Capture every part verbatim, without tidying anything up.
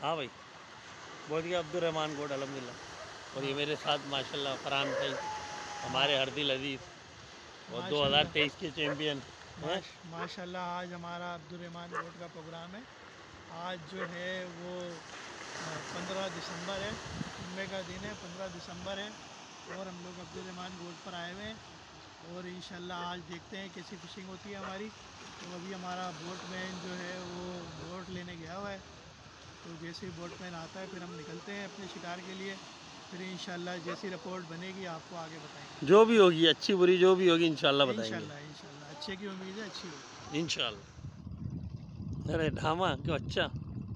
हाँ भाई, बहुत गया अब्दुलरहमान गोड अल्हम्दुलिल्लाह। और ये मेरे साथ माशाल्लाह फरहान भाई, हमारे हरदिल अजीज़ और दो हज़ार तेईस के चैम्पियन हैं। माशाल्लाह आज हमारा अब्दुलरहमान गोड का प्रोग्राम है। आज जो है वो पंद्रह दिसंबर है, जुम्मे का दिन है, पंद्रह दिसंबर है और हम लोग अब्दुलरहमान गोड पर आए हुए हैं और इंशाल्लाह आज देखते हैं कैसी फ़िशिंग होती है हमारी। तो अभी हमारा बोटमैन जो है वो बोट लेने गया हुआ है, तो जैसे ही बोटमैन आता है फिर हम निकलते हैं अपने शिकार के लिए। फिर इंशाल्लाह जैसी रिपोर्ट बनेगी आपको आगे बताएंगे। जो भी होगी अच्छी बुरी जो भी होगी इंशाल्लाह बताएंगे। इंशाल्लाह इंशाल्लाह अच्छे की उम्मीद है, अच्छी होगी इंशाल्लाह। अरे ढामा क्यों अच्छा।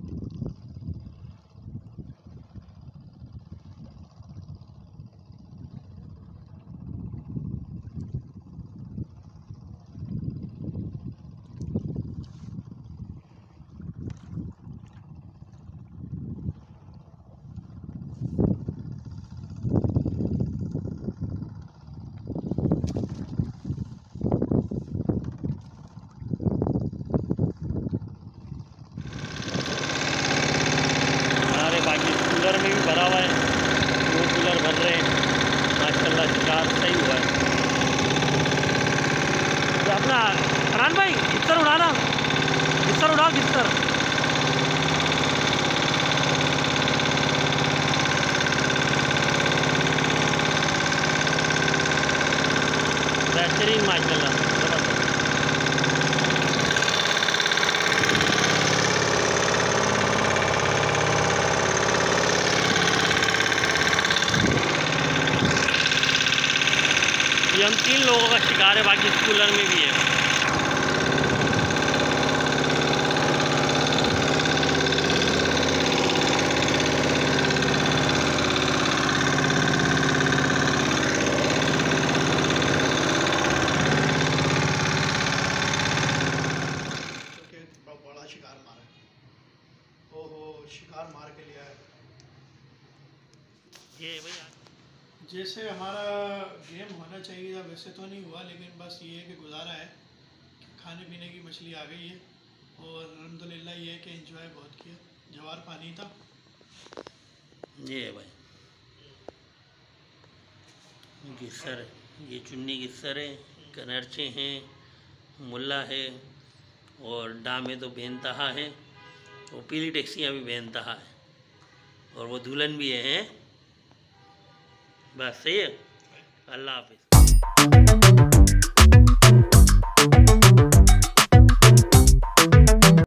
कूलर में भी भरा हुआ है, दो कूलर भर रहे हैं माशाल्लाह। शिकार सही हुआ है। तो अपना फरहान भाई किस्तर उड़ाना, किस्तर उड़ाओ किस्तर। बेहतरीन माशाल्लाह जबरदस्त। ये हम तीन लोगों का शिकार है, बाकी कूलर में भी है। बड़ा शिकार मारा है। ओहो शिकार मार के लिया है। ये भैया जैसे हमारा गेम होना चाहिए था वैसे तो नहीं हुआ, लेकिन बस ये है कि गुजारा है कि खाने पीने की मछली आ गई है और अल्हम्दुलिल्लाह ये है कि एंजॉय बहुत किया। जवार पानी था। ये है भाई गिस्सर, ये चुन्नी गिस्सर है, कनरचे हैं, मुल्ला है और डामे तो बेनतहा है और पीली टैक्सियाँ भी बेनतहा है और वो दुल्हन भी है, हैं? बस सही है। अल्लाह हाफिज़।